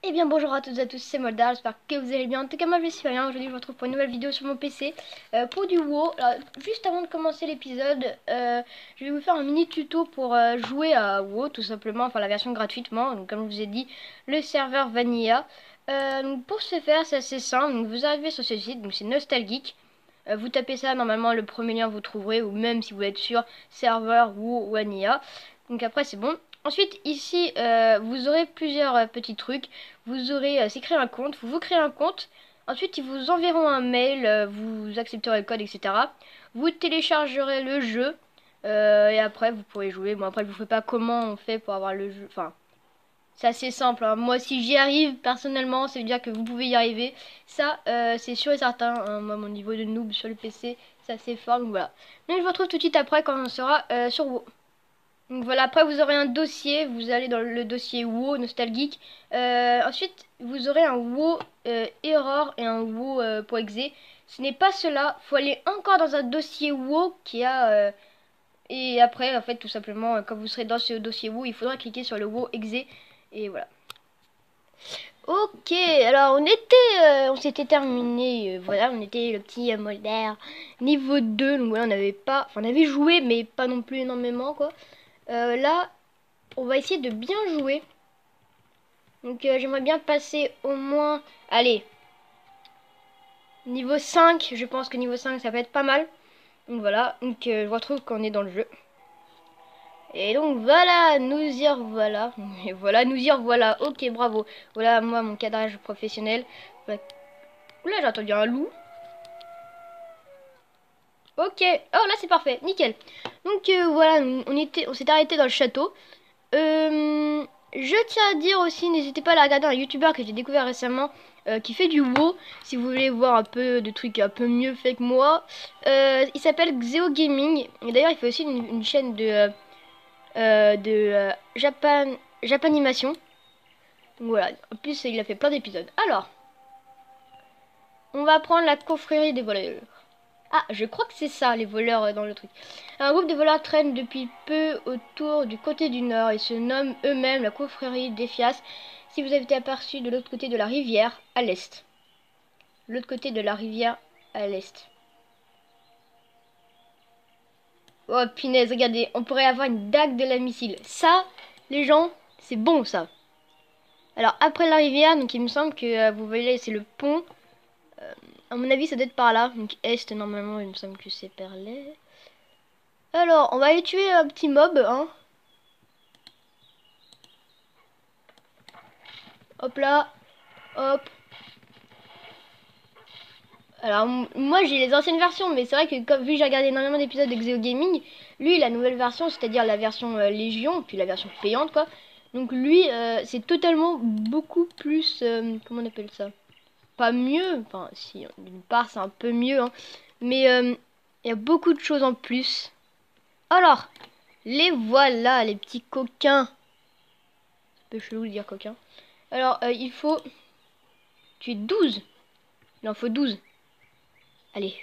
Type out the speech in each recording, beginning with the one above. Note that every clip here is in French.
Eh bien bonjour à toutes et à tous, c'est Molda, j'espère que vous allez bien. En tout cas moi je suis bien, aujourd'hui je vous retrouve pour une nouvelle vidéo sur mon PC pour du WoW. Alors, juste avant de commencer l'épisode, je vais vous faire un mini tuto pour jouer à WoW tout simplement, enfin la version gratuitement, donc comme je vous ai dit, le serveur Vanilla. Donc pour ce faire c'est assez simple, donc vous arrivez sur ce site, donc c'est Nostalgeek. Vous tapez ça, normalement le premier lien vous trouverez, ou même si vous êtes sur serveur WoW Vanilla. Donc après c'est bon. Ensuite ici vous aurez plusieurs petits trucs. Vous aurez c'est créer un compte, vous créez un compte. Ensuite ils vous enverront un mail, vous accepterez le code, etc. Vous téléchargerez le jeu et après vous pourrez jouer. Bon après je vous fais pas comment on fait pour avoir le jeu. Enfin c'est assez simple, hein. Moi si j'y arrive personnellement, ça veut dire que vous pouvez y arriver. Ça c'est sûr et certain, hein. Moi mon niveau de noob sur le PC c'est assez fort, donc voilà. Donc je vous retrouve tout de suite après quand on sera sur WoW. Donc voilà, après vous aurez un dossier, vous allez dans le dossier WoW Nostalgique. Ensuite vous aurez un WoW Error et un WoW.exe. Ce n'est pas cela, faut aller encore dans un dossier WoW qui a... et après en fait tout simplement quand vous serez dans ce dossier WoW, il faudra cliquer sur le WoW.exe et voilà. Ok, alors on s'était terminé, voilà, on était le petit Molder niveau 2, donc voilà, on avait pas, enfin on avait joué mais pas non plus énormément quoi. Là, on va essayer de bien jouer. Donc j'aimerais bien passer au moins, allez, niveau 5, je pense que niveau 5 ça va être pas mal. Donc voilà, donc je vous retrouve quand on est dans le jeu. Et donc voilà, nous y revoilà. Et voilà, nous y revoilà. Ok, bravo. Voilà, moi, mon cadrage professionnel. Voilà. Oula, j'ai entendu un loup. Ok, oh là c'est parfait, nickel. Donc voilà, on s'était arrêté dans le château. Je tiens à dire aussi, n'hésitez pas à aller regarder un youtubeur que j'ai découvert récemment qui fait du WoW. Si vous voulez voir un peu de trucs un peu mieux fait que moi. Il s'appelle Xeo Gaming. Et d'ailleurs, il fait aussi une chaîne de Japanimation. Donc voilà, en plus il a fait plein d'épisodes. Alors, on va prendre la confrérie des voleurs. Ah, je crois que c'est ça, les voleurs dans le truc. Un groupe de voleurs traîne depuis peu autour du côté du nord et se nomment eux-mêmes la confrérie d'Ephias. Si vous avez été aperçu de l'autre côté de la rivière, à l'est. L'autre côté de la rivière, à l'est. Oh, punaise, regardez, on pourrait avoir une dague de la missile. Ça, les gens, c'est bon, ça. Alors, après la rivière, donc il me semble que vous voyez, c'est le pont. À mon avis, ça doit être par là. Donc, est, normalement, il me semble que c'est par là. Alors, on va aller tuer un petit mob, hein. Hop là, hop. Alors, moi j'ai les anciennes versions, mais c'est vrai que comme, vu que j'ai regardé énormément d'épisodes de Xeo Gaming, lui, la nouvelle version, c'est-à-dire la version Légion, puis la version payante, quoi. Donc lui, c'est totalement beaucoup plus... comment on appelle ça? Pas mieux, enfin si, d'une part c'est un peu mieux, hein. Mais il y a beaucoup de choses en plus. Alors, les voilà, les petits coquins. C'est un peu chelou de dire coquin. Alors, il faut tuer 12. Il en faut 12. Allez.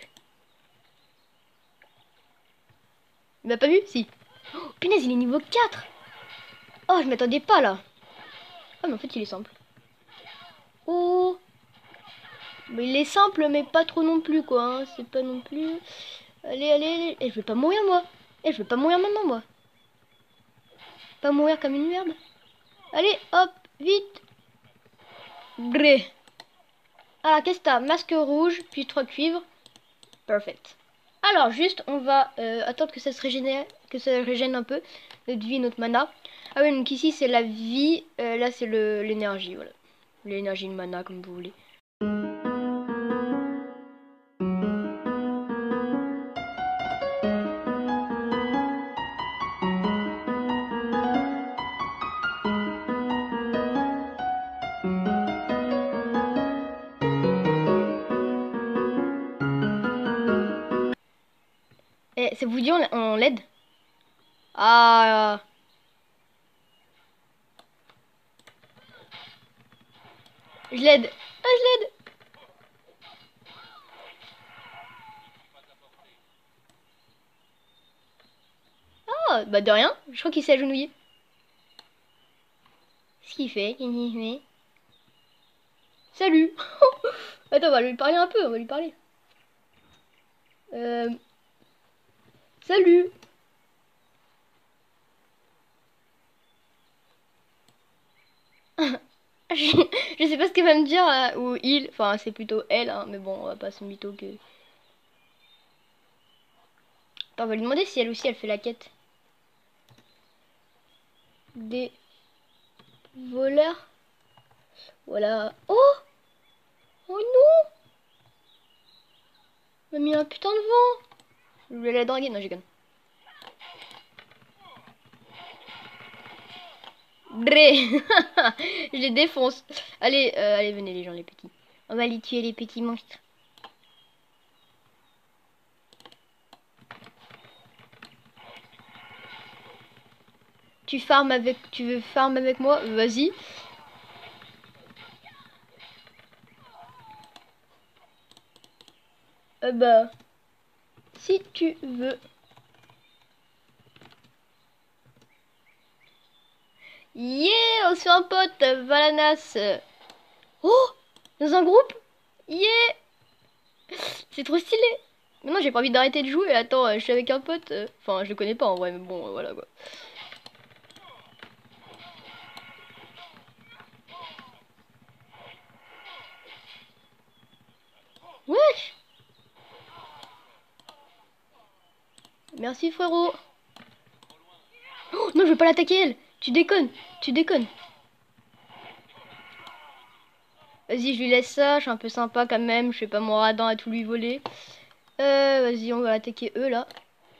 Il m'a pas vu? Si. Oh, punaise, il est niveau 4. Oh, je m'attendais pas là. Oh, mais en fait, il est simple. Oh. Mais il est simple, mais pas trop non plus, quoi, hein. C'est pas non plus... Allez, allez, allez. Eh, je vais pas mourir, moi. Eh, je vais pas mourir maintenant, moi. Pas mourir comme une merde. Allez, hop, vite. Gré. Alors, qu'est-ce que t'as? Masque rouge, puis 3 cuivres. Perfect. Alors, juste, on va attendre que ça se régénère, que ça régène un peu notre vie, notre mana. Ah oui, donc ici, c'est la vie. Là, c'est l'énergie, voilà. L'énergie, le mana, comme vous voulez. Eh, ça vous dit, on l'aide? Ah, je l'aide. Ah, je l'aide. Ah, bah de rien. Je crois qu'il s'est agenouillé. Ce qu'il fait, qu'est-ce qu'il fait? Salut. Attends, on va lui parler un peu, on va lui parler. Salut. Je sais pas ce qu'elle va me dire, ou il, enfin c'est plutôt elle, hein, mais bon, on va pas se mytho que... Attends, on va lui demander si elle aussi elle fait la quête. Des voleurs. Voilà. Oh! Oh non! On m'a mis un putain de vent. Je voulais la draguer, non, j'ai gagné. Bré. Je les défonce. Allez, allez, venez les gens, les petits. On va aller tuer les petits monstres. Tu veux farm avec moi? Vas-y. Bah, si tu veux. Yeah, on se fait un pote, Valanas. Oh, dans un groupe? Yeah, c'est trop stylé. Mais non, j'ai pas envie d'arrêter de jouer. Attends, je suis avec un pote. Enfin, je le connais pas en vrai, mais bon, voilà quoi. Wesh. Merci frérot. Oh non, je veux pas l'attaquer elle. Tu déconnes, tu déconnes. Vas-y, je lui laisse ça. Je suis un peu sympa quand même. Je fais pas mon radin à tout lui voler. Vas-y, on va attaquer eux là.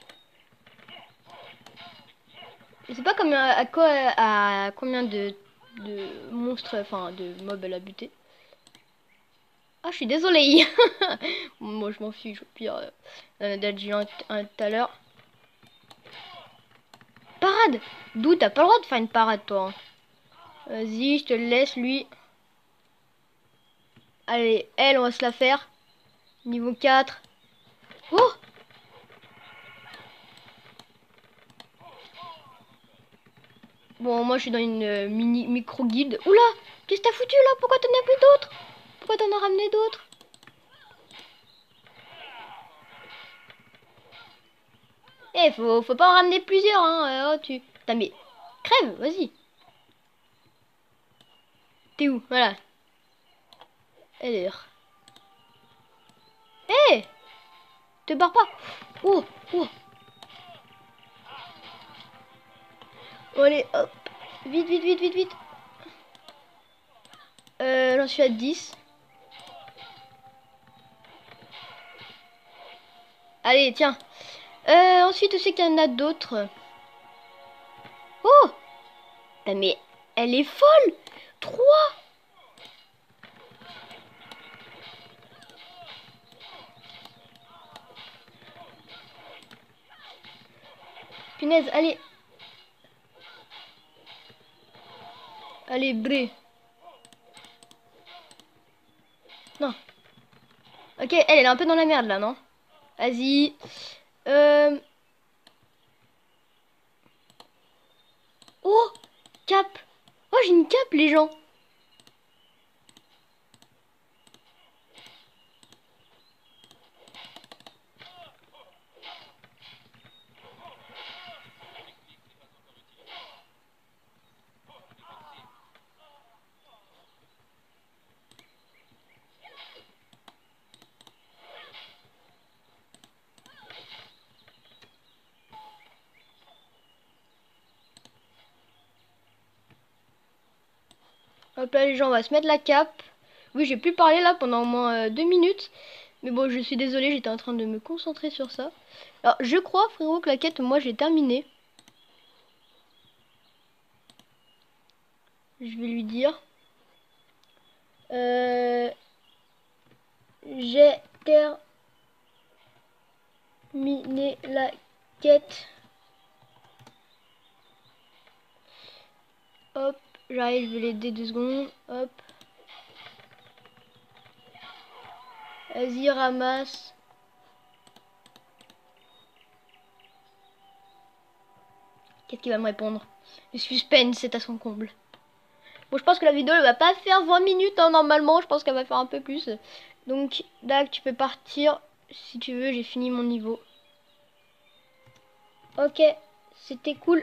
Je sais pas combien, à combien de monstres, enfin de mobs elle a buté. Ah, je suis désolée. Moi, je m'en fiche. Au pire, on a déjà un tout à l'heure. Parade! D'où t'as pas le droit de faire une parade, toi, hein. Vas-y, je te le laisse, lui. Allez, elle, on va se la faire. Niveau 4. Oh! Bon, moi, je suis dans une micro-guilde. Oula! Qu'est-ce que t'as foutu, là? Pourquoi t'en as plus d'autres? Pourquoi t'en as ramené d'autres? Eh, faut pas en ramener plusieurs, hein. Oh, tu... T'as mais... Crève, vas-y. T'es où? Voilà. Alors. Eh! Te barre pas. Oh, oh. Allez, hop. Vite, vite, vite, vite, vite. J'en suis à 10. Allez, tiens. Ensuite, aussi qu'il y en a d'autres. Oh! Mais elle est folle! 3. Punaise, allez. Allez, bré. Non. Ok, elle est un peu dans la merde, là, non? Vas-y. Oh! Cap. Oh, j'ai une cape, les gens. Hop là, les gens, on va se mettre la cape. Oui, j'ai pu parler là pendant au moins 2 minutes. Mais bon, je suis désolée, j'étais en train de me concentrer sur ça. Alors, je crois, frérot, que la quête, moi, j'ai terminé. Je vais lui dire. J'ai terminé la quête. Hop, j'arrive, je vais l'aider 2 secondes. Hop. Vas-y, ramasse. Qu'est-ce qu'il va me répondre? Le suspense, c'est à son comble. Bon, je pense que la vidéo elle va pas faire 20 minutes hein, normalement. Je pense qu'elle va faire un peu plus. Donc, Dag, tu peux partir si tu veux. J'ai fini mon niveau. Ok, c'était cool.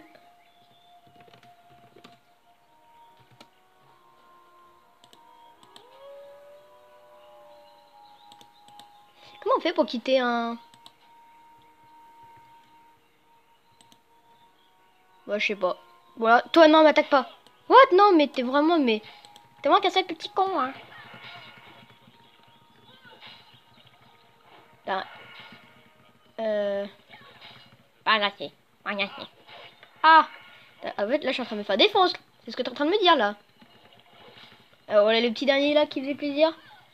Comment on fait pour quitter un... Ouais, je sais pas. Voilà. Toi, non, m'attaque pas. What? Non, mais t'es vraiment... Mais... T'es vraiment qu'un sale petit con, hein. Putain. Pas gâché. Pas gâché. Ah! En fait, là, je suis en train de me faire défonce. C'est ce que t'es en train de me dire, là. Voilà le petit dernier, là, qui faisait plaisir.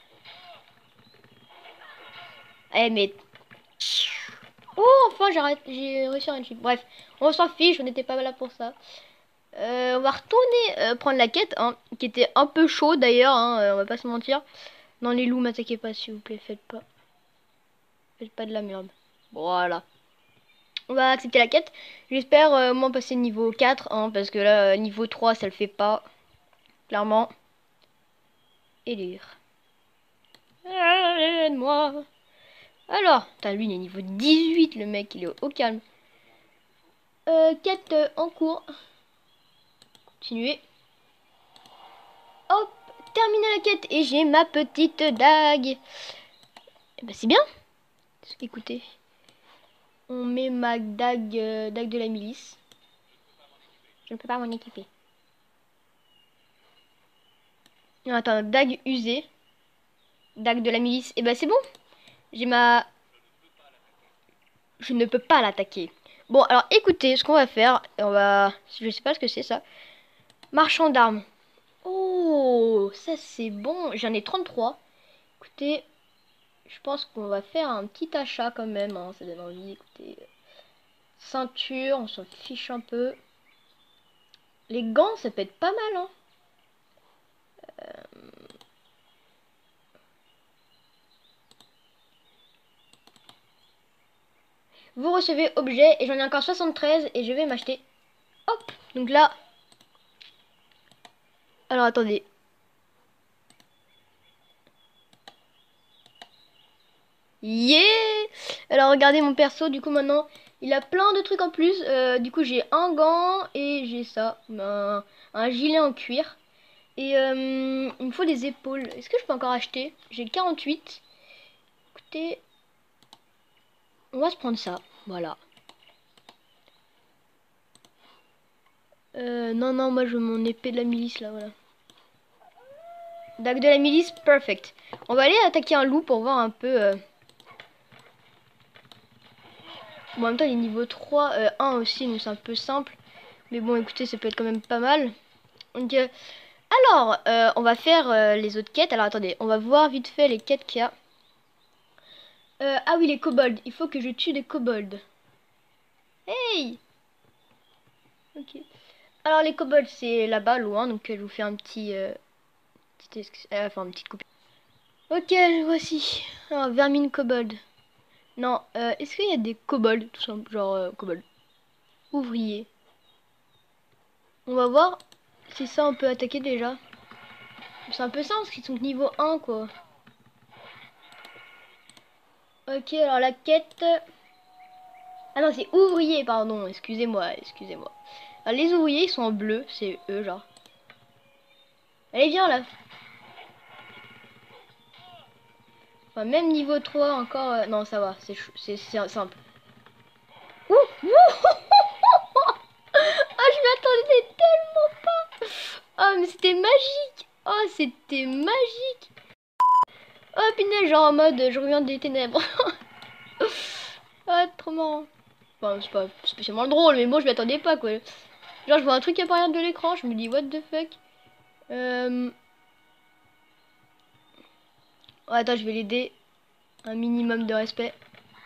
Eh, mais... Oh, enfin, j'ai réussi à rien. Bref, on s'en fiche, on n'était pas là pour ça. On va retourner prendre la quête, hein, qui était un peu chaud d'ailleurs, hein, on va pas se mentir. Non, les loups, m'attaquez pas, s'il vous plaît, faites pas. Faites pas de la merde. Voilà. On va accepter la quête. J'espère moi passer niveau 4, hein, parce que là, niveau 3, ça le fait pas. Clairement. Élire. Aide-moi. Alors, lui, il est niveau 18, le mec, il est au calme. Quête en cours. Continuer. Hop, terminer la quête et j'ai ma petite dague. Eh ben, c'est bien. Écoutez, on met ma dague, dague de la milice. Je ne peux pas m'en équiper. Non, attends, dague usée. Dague de la milice. Et ben c'est bon. J'ai ma... Je ne peux pas l'attaquer. Bon, alors écoutez, ce qu'on va faire, on va... Je sais pas ce que c'est ça. Marchand d'armes. Oh, ça c'est bon. J'en ai 33. Écoutez, je pense qu'on va faire un petit achat quand même. Hein. Ça donne envie. Écoutez, ceinture, on s'en fiche un peu. Les gants, ça peut être pas mal. Hein. Vous recevez objet et j'en ai encore 73 et je vais m'acheter. Hop, donc là. Alors attendez. Yeah. Alors regardez mon perso, du coup maintenant il a plein de trucs en plus. Du coup j'ai un gant et j'ai ça, un gilet en cuir. Et il me faut des épaules. Est-ce que je peux encore acheter? J'ai 48. Écoutez, on va se prendre ça, voilà. Non, non, moi je veux mon épée de la milice là, voilà. Dague de la milice, perfect. On va aller attaquer un loup pour voir un peu... Bon, en même temps, il est niveau 3, 1 aussi, donc c'est un peu simple. Mais bon, écoutez, ça peut être quand même pas mal. Donc, alors, on va faire les autres quêtes. Alors, attendez, on va voir vite fait les quêtes qu'il y a. Ah oui, les kobolds. Il faut que je tue des kobolds. Hey! Ok. Alors, les kobolds, c'est là-bas, loin. Donc, je vous fais un petit... enfin, une petite coupe. Ok, voici. Alors, vermine kobold. Non, est-ce qu'il y a des kobolds, tout simple, genre kobold ouvrier. On va voir si ça on peut attaquer déjà. C'est un peu simple parce qu'ils sont niveau 1 quoi. Ok, alors la quête... Ah non, c'est ouvrier, pardon, excusez-moi, excusez-moi. Alors, les ouvriers, ils sont en bleu, c'est eux, genre. Allez, viens là. Enfin, même niveau 3 encore... non, ça va, c'est simple. Ouh, ouh. Oh, je m'attendais tellement pas. Oh, mais c'était magique. Oh, c'était magique. Oh, punaise, genre en mode, je reviens des ténèbres. Ah, trop marrant. Enfin, c'est pas spécialement drôle, mais moi, je m'y attendais pas, quoi. Genre, je vois un truc apparaître de l'écran, je me dis, what the fuck. Oh, attends, je vais l'aider. Un minimum de respect.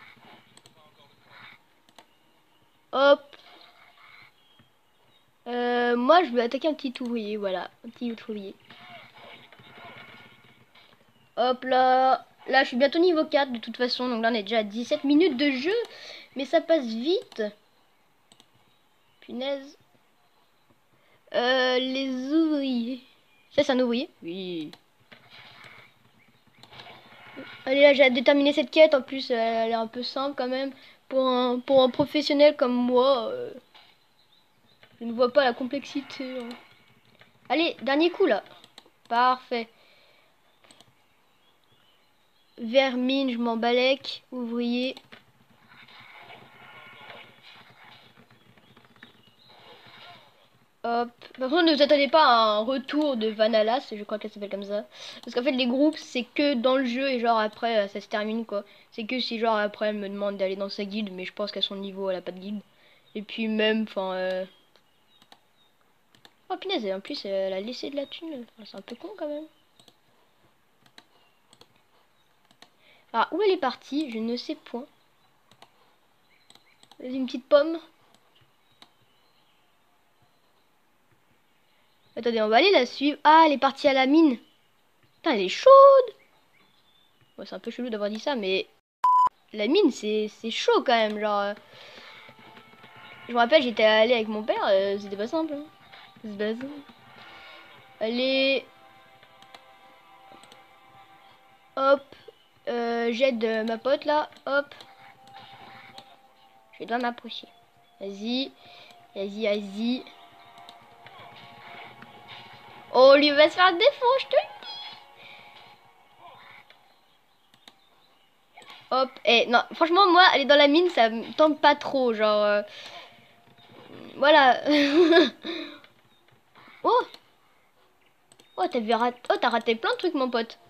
Hop. Moi, je vais attaquer un petit ouvrier, voilà. Un petit ouvrier. Hop là. Là, je suis bientôt niveau 4 de toute façon. Donc là, on est déjà à 17 minutes de jeu. Mais ça passe vite. Punaise. Les ouvriers. Ça, c'est un ouvrier. Oui. Allez, là, j'ai hâte de terminer cette quête. En plus, elle est un peu simple quand même. Pour un professionnel comme moi, je ne vois pas la complexité, hein. Allez, dernier coup, là. Parfait. Vermine, je m'en balèque. Ouvrier. Hop. Par contre, ne vous attendez pas à un retour de Vanalas, je crois qu'elle s'appelle comme ça. Parce qu'en fait, les groupes, c'est que dans le jeu et genre après, ça se termine quoi. C'est que si genre après, elle me demande d'aller dans sa guilde, mais je pense qu'à son niveau, elle a pas de guilde. Et puis même, enfin... Oh punaise, et en plus, elle a laissé de la thune. Enfin, c'est un peu con quand même. Ah, où elle est partie? Je ne sais point. Une petite pomme. Attendez, on va aller la suivre. Ah, elle est partie à la mine. Putain, elle est chaude. Bon, c'est un peu chelou d'avoir dit ça, mais... La mine, c'est chaud quand même, genre... Je me rappelle, j'étais allé avec mon père, c'était pas simple, hein. C'est pas simple. Allez. Hop. J'aide ma pote là. Hop. Je dois m'approcher. Vas-y. Vas-y, vas-y. Oh, lui va se faire défendre, je te le dis. Hop. Eh, non, franchement, moi, aller dans la mine, ça me tente pas trop. Genre. Voilà. Oh. Oh, t'as raté plein de trucs, mon pote.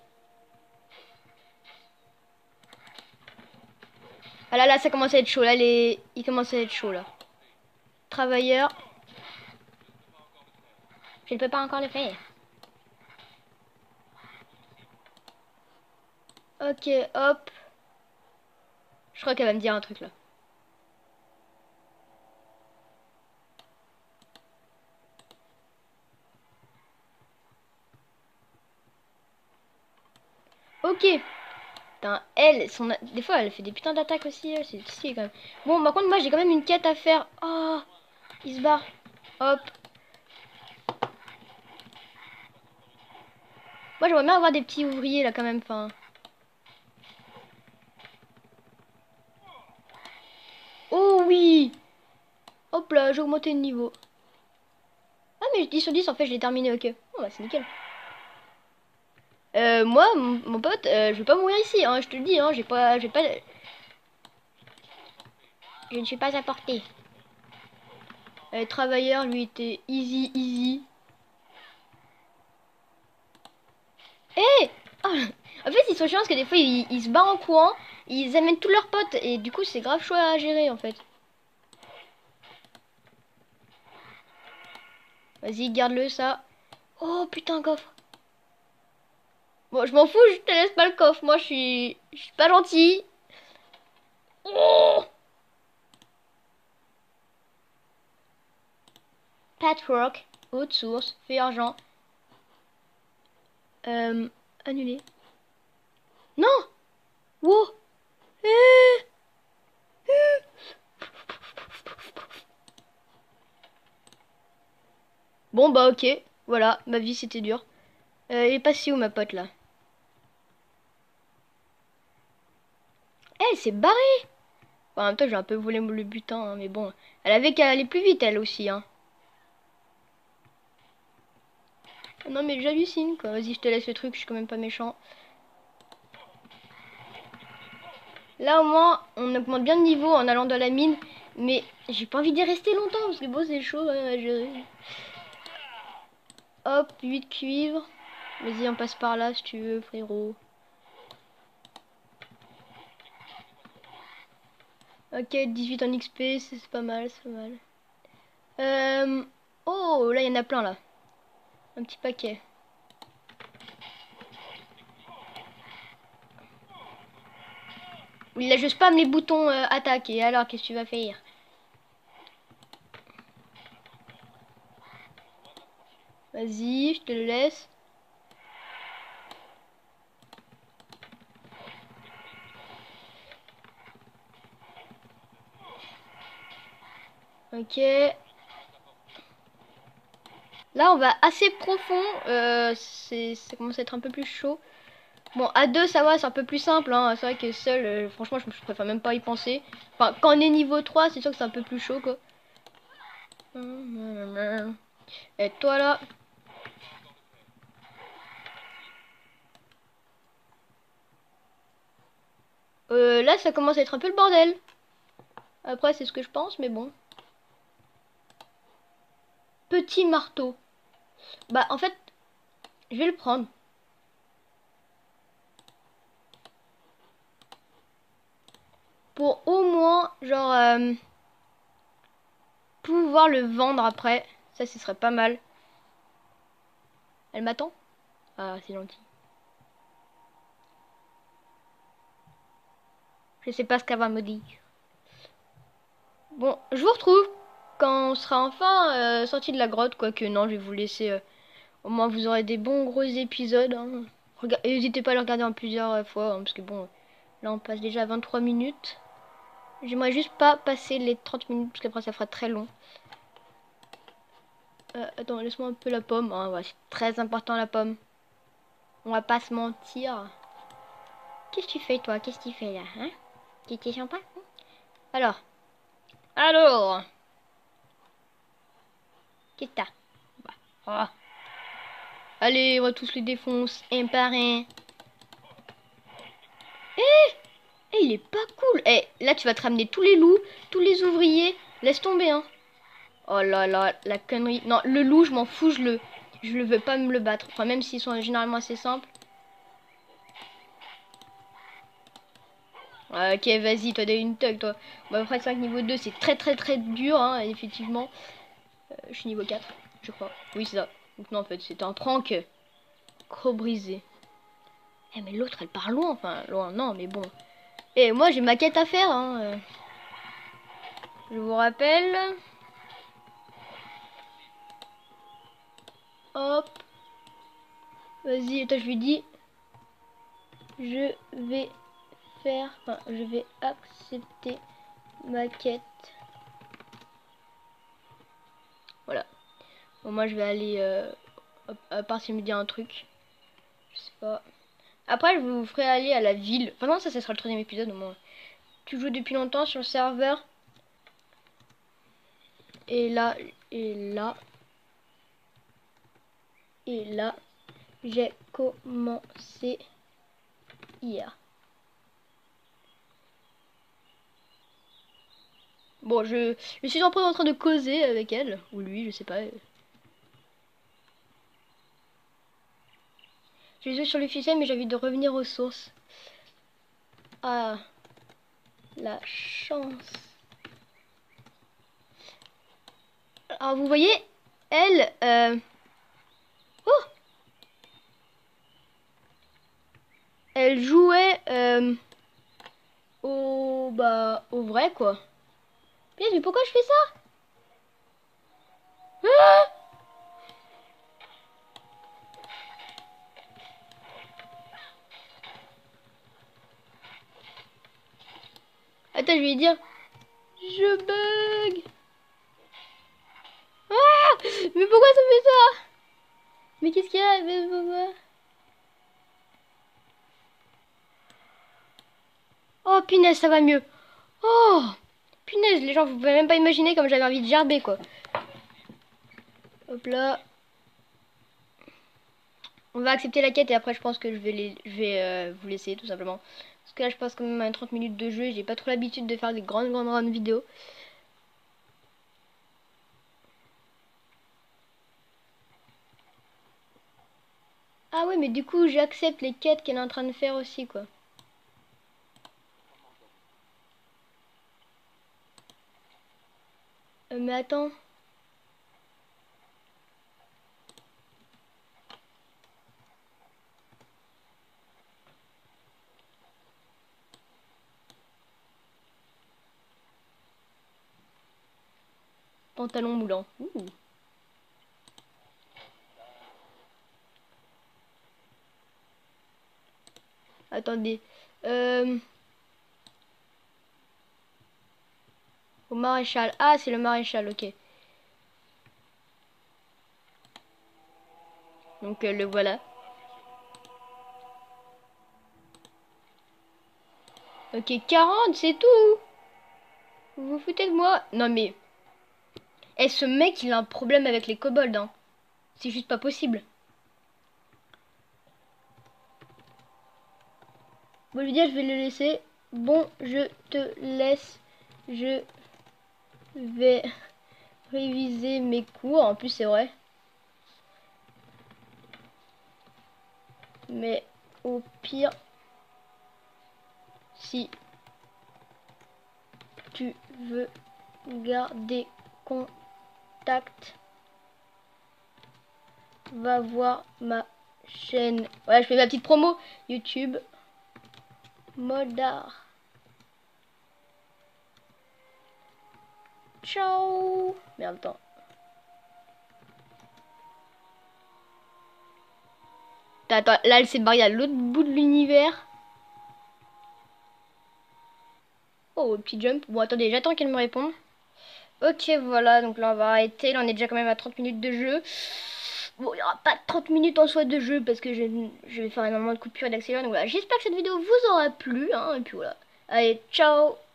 Ah là, là, ça commence à être chaud. Là, il commence à être chaud, là. Travailleur. Je ne peux pas encore le faire. Ok, hop. Je crois qu'elle va me dire un truc, là. Ok. Putain, elle, des fois, elle fait des putains d'attaques aussi. C'est stylé quand même. Bon, par contre, moi, j'ai quand même une quête à faire. Oh, il se barre. Hop. Moi, j'aimerais bien avoir des petits ouvriers là quand même. Enfin. Oh oui. Hop là, j'ai augmenté le niveau. Ah, mais 10 sur 10, en fait, je l'ai terminé. Ok. Oh, bah, c'est nickel. Moi, mon pote, je vais pas mourir ici, hein, je te le dis, hein, je ne suis pas à portée. Travailleur, lui, était easy, easy. Eh oh, en fait, ils sont chiants parce que des fois, ils se barrent en courant, ils amènent tous leurs potes, et du coup, c'est grave chaud à gérer, en fait. Vas-y, garde-le, ça. Oh, putain, coffre. Bon, je m'en fous, je te laisse pas le coffre. Moi, je suis pas gentil. Oh, Patchwork, haute source, fait argent. Euh, annulé. Non! Wow! Eh, eh. Bon, bah, ok. Voilà, ma vie, c'était dur. Elle est passée où, ma pote, là? Elle s'est barrée! Bon, en même temps, j'ai un peu volé le butin, hein, mais bon. Elle avait qu'à aller plus vite, elle aussi, hein. Non, mais j'hallucine, quoi. Vas-y, je te laisse le truc, je suis quand même pas méchant. Là, au moins, on augmente bien de niveau en allant dans la mine. Mais j'ai pas envie d'y rester longtemps, parce que bon, c'est chaud à gérer. Hop, 8 cuivres. Vas-y, on passe par là, si tu veux, frérot. Ok, 18 en XP, c'est pas mal, c'est pas mal. Oh, là, il y en a plein, là. Un petit paquet. Oui, là, je spam les boutons attaque. Et alors, qu'est-ce que tu vas faire? Vas-y, je te le laisse. Ok. Là, on va assez profond. Ça commence à être un peu plus chaud. Bon, à deux, ça va, c'est un peu plus simple. Hein. C'est vrai que seul, franchement, je préfère même pas y penser. Enfin, quand on est niveau 3, c'est sûr que c'est un peu plus chaud, quoi. Et toi, là. Là, ça commence à être un peu le bordel. Après, c'est ce que je pense, mais bon. Petit marteau. Bah, en fait, je vais le prendre. Pour au moins, genre, pouvoir le vendre après. Ça, ce serait pas mal. Elle m'attend? Ah, c'est gentil. Je sais pas ce qu'elle va me dire. Bon, je vous retrouve quand on sera enfin sorti de la grotte. Quoique, non, je vais vous laisser. Au moins, vous aurez des bons gros épisodes. Hein. N'hésitez pas à le regarder en plusieurs fois. Hein, parce que bon, là, on passe déjà à 23 minutes. J'aimerais juste pas passer les 30 minutes. Parce qu'après, ça fera très long. Attends, laisse-moi un peu la pomme. Hein, ouais, c'est très important la pomme. On va pas se mentir. Qu'est-ce que tu fais, toi? Qu'est-ce que tu fais là? Hein? T'es sympa? Hein. Alors, qu'est-ce que t'as? Bah, oh. Allez, on va tous les défoncer un par un. Eh, il est pas cool. Eh, là, tu vas te ramener tous les loups, tous les ouvriers. Laisse tomber, hein. Oh là là, la connerie. Non, le loup, je m'en fous, je le veux pas me le battre. Enfin, même s'ils sont généralement assez simples. Ok, vas-y, toi, t'as une thug, toi. Bon, après, 5 niveau 2, c'est très très très dur, hein, effectivement. Je suis niveau 4, je crois. Oui, c'est ça. Donc, non, en fait, c'était un prank. Croc brisé. Eh, mais l'autre, elle part loin. Enfin, loin, non, mais bon. Et moi, j'ai ma quête à faire, hein. Je vous rappelle. Hop. Vas-y, attends, je lui dis. Je vais faire. Enfin, je vais accepter ma quête. Voilà. Bon, moi, je vais aller. À part s'il me dit un truc. Je sais pas. Après, je vous ferai aller à la ville. Enfin, non, ça sera le troisième épisode au moins. Tu joues depuis longtemps sur le serveur. Et là, et là, et là, j'ai commencé hier. Bon, je suis en train de causer avec elle, ou lui, je sais pas. Je suis sur le fichier, mais j'ai envie de revenir aux sources. Ah, la chance. Alors, vous voyez, elle... Oh, elle jouait au vrai, quoi. Mais pourquoi je fais ça? Ah, attends, je vais lui dire... Je bug. Ah, mais pourquoi ça fait ça? Mais qu'est-ce qu'il y a? Mais pourquoi? Oh, punaise, ça va mieux. Oh, punaise, les gens, vous pouvez même pas imaginer comme j'avais envie de gerber, quoi. Hop là. On va accepter la quête et après je pense que je vais vous laisser tout simplement. Parce que là je passe quand même à 30 minutes de jeu et j'ai pas trop l'habitude de faire des grandes vidéos. Ah ouais, mais du coup j'accepte les quêtes qu'elle est en train de faire aussi, quoi. Mais attends. Pantalon moulant. Ouh. Attendez. Au maréchal. Ah, c'est le maréchal, ok. Donc le voilà. Ok, 40, c'est tout. Vous vous foutez de moi? Non mais... Eh, ce mec, il a un problème avec les kobolds, hein. C'est juste pas possible. Bon, je veux dire, je vais le laisser. Bon, je te laisse. Je vais réviser mes cours. En plus, c'est vrai. Mais au pire, si tu veux garder contact, va voir ma chaîne. Ouais, je fais ma petite promo YouTube. Modar. Ciao. Merde, attends. Attends, là, elle s'est barrée à l'autre bout de l'univers. Oh, petit jump. Bon, attendez, j'attends qu'elle me réponde. Ok, voilà, donc là, on va arrêter. Là, on est déjà quand même à 30 minutes de jeu. Bon, il n'y aura pas 30 minutes en soi de jeu parce que je vais faire énormément de coupures et d'accélérants. Donc voilà, j'espère que cette vidéo vous aura plu. Hein, et puis voilà. Allez, ciao!